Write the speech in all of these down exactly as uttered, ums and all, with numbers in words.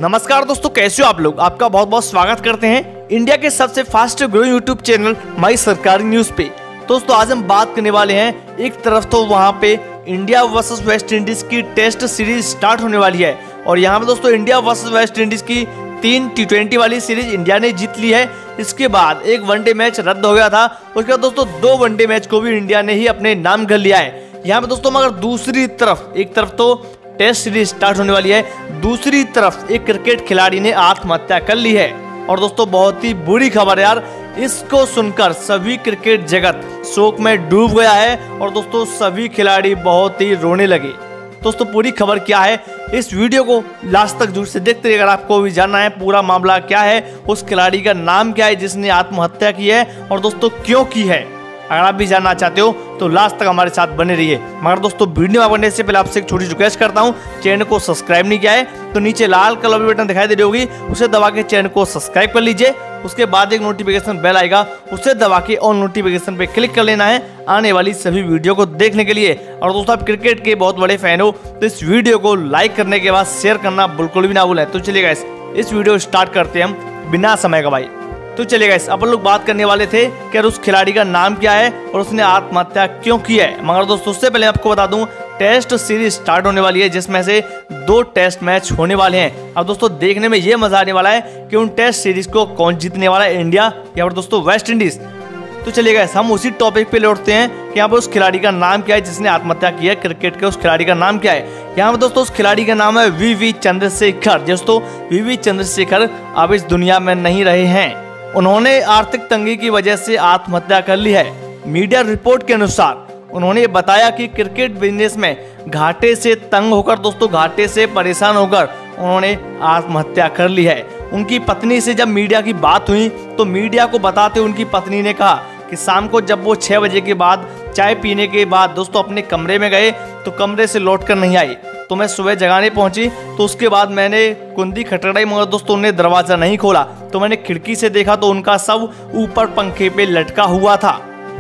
नमस्कार दोस्तों, कैसे हो आप लोग। आपका बहुत बहुत स्वागत करते हैं इंडिया के सबसे fast growing YouTube channel my Sarkari news पे। दोस्तों आज हम बात करने वाले हैं, एक तरफ तो वहां पे इंडिया वर्सेस वेस्ट इंडीज की टेस्ट सीरीज स्टार्ट होने वाली है और यहाँ पे दोस्तों इंडिया वर्सेस वेस्ट इंडीज की तीन टी ट्वेंटी वाली सीरीज इंडिया ने जीत ली है। इसके बाद एक वनडे मैच रद्द हो गया था, उसके बाद दोस्तों दो वनडे मैच को भी इंडिया ने ही अपने नाम कर लिया है। यहाँ पे दोस्तों मगर दूसरी तरफ, एक तरफ तो टेस्ट सीरीज स्टार्ट होने वाली है, दूसरी तरफ एक क्रिकेट खिलाड़ी ने आत्महत्या कर ली है और दोस्तों बहुत ही बुरी खबर यार। इसको सुनकर सभी क्रिकेट जगत शोक में डूब गया है और दोस्तों सभी खिलाड़ी बहुत ही रोने लगे। दोस्तों पूरी खबर क्या है, इस वीडियो को लास्ट तक जरूर से देखते रहिए। अगर आपको भी जानना है पूरा मामला क्या है, उस खिलाड़ी का नाम क्या है जिसने आत्महत्या की है और दोस्तों क्यों की है, अगर आप भी जानना चाहते हो तो लास्ट तक हमारे साथ बने रहिए। मगर दोस्तों वीडियो में बढ़ने से पहले आपसे एक छोटी रिक्वेस्ट करता हूं, चैनल को सब्सक्राइब नहीं किया है तो नीचे लाल कलर की बटन दिखाई दे रही होगी, उसे दबा के चैनल को सब्सक्राइब कर लीजिए। उसके बाद एक नोटिफिकेशन बेल आएगा, उसे दबा के ऑन नोटिफिकेशन पे क्लिक कर लेना है आने वाली सभी वीडियो को देखने के लिए। और दोस्तों आप क्रिकेट के बहुत बड़े फैन हो तो इस वीडियो को लाइक करने के बाद शेयर करना बिल्कुल भी ना भूलें। तो चलिए गाइस इस वीडियो स्टार्ट करते हैं हम बिना समय गवाए। तो चलिए गाइस अपन लोग बात करने वाले थे कि उस खिलाड़ी का नाम क्या है और उसने आत्महत्या क्यों की है। मगर दोस्तों उससे पहले आपको बता दूं टेस्ट सीरीज स्टार्ट होने वाली है जिसमें से दो टेस्ट मैच होने वाले हैं। अब दोस्तों देखने में ये मजा आने वाला है कि उन टेस्ट सीरीज को कौन जीतने वाला है, इंडिया या फिर दोस्तों वेस्ट इंडीज। तो चलिए गाइस हम उसी टॉपिक पे लौटते हैं कि यहाँ पर उस खिलाड़ी का नाम क्या है जिसने आत्महत्या की है। क्रिकेट के उस खिलाड़ी का नाम क्या है, यहाँ पर दोस्तों उस खिलाड़ी का नाम है वी वी चंद्रशेखर। दोस्तों वी वी चंद्रशेखर अब इस दुनिया में नहीं रहे हैं, उन्होंने आर्थिक तंगी की वजह से आत्महत्या कर ली है। मीडिया रिपोर्ट के अनुसार उन्होंने बताया कि क्रिकेट बिजनेस में घाटे से तंग होकर, दोस्तों घाटे से परेशान होकर उन्होंने आत्महत्या कर ली है। उनकी पत्नी से जब मीडिया की बात हुई तो मीडिया को बताते उनकी पत्नी ने कहा कि शाम को जब वो छः बजे के बाद चाय पीने के बाद दोस्तों अपने कमरे में गए तो कमरे से लौट कर नहीं आई, तो मैं सुबह जगाने पहुंची तो उसके बाद मैंने कुंडी खटखटाई मगर दोस्तों उन्हें दरवाज़ा नहीं खोला, तो मैंने खिड़की से देखा तो उनका शव ऊपर पंखे पे लटका हुआ था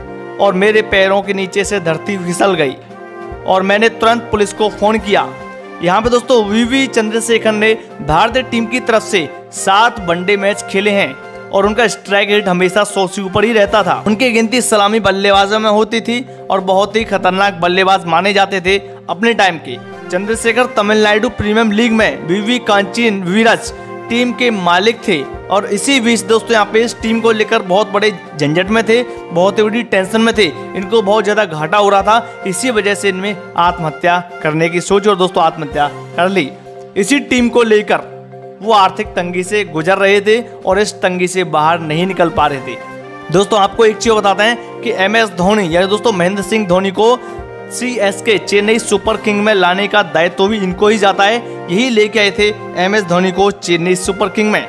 और मेरे पैरों के नीचे से धरती फिसल गई और मैंने तुरंत पुलिस को फ़ोन किया। यहाँ पे दोस्तों वी वी चंद्रशेखर ने भारतीय टीम की तरफ से सात वनडे मैच खेले हैं और उनका स्ट्राइक रेट हमेशा सौ से ऊपर ही रहता था। उनकी गिनती सलामी बल्लेबाजों में होती थी और बहुत ही खतरनाक बल्लेबाज माने जाते थे अपने टाइम के। चंद्रशेखर तमिलनाडु प्रीमियर लीग में वी वी कांचीन वीरज टीम के मालिक थे और इसी बीच दोस्तों यहाँ पे इस टीम को लेकर बहुत बड़े झंझट में थे, बहुत ही बड़ी टेंशन में थे, इनको बहुत ज़्यादा घाटा हो रहा था। इसी वजह से इनमें आत्महत्या करने की सोच और दोस्तों आत्महत्या कर ली। इसी टीम को लेकर वो आर्थिक तंगी से गुजर रहे थे और इस तंगी से बाहर नहीं निकल पा रहे थे। दोस्तों आपको एक चीज बताते हैं कि एम एस धोनी यानी दोस्तों महेंद्र सिंह धोनी को सी एस के चेन्नई सुपर किंग में लाने का दायित्व भी इनको ही जाता है। यही लेके आए थे एम एस धोनी को चेन्नई सुपर किंग में।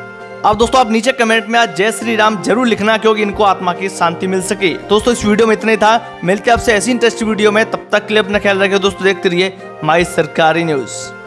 अब दोस्तों आप नीचे कमेंट में आज जय श्री राम जरूर लिखना क्योंकि इनको आत्मा की शांति मिल सके। दोस्तों इस वीडियो में इतना ही था, मिलते हैं आपसे ऐसी इंटरेस्टिंग वीडियो में, तब तक के लिए अपना ख्याल रखिए दोस्तों। देखते रहिए माई सरकारी न्यूज।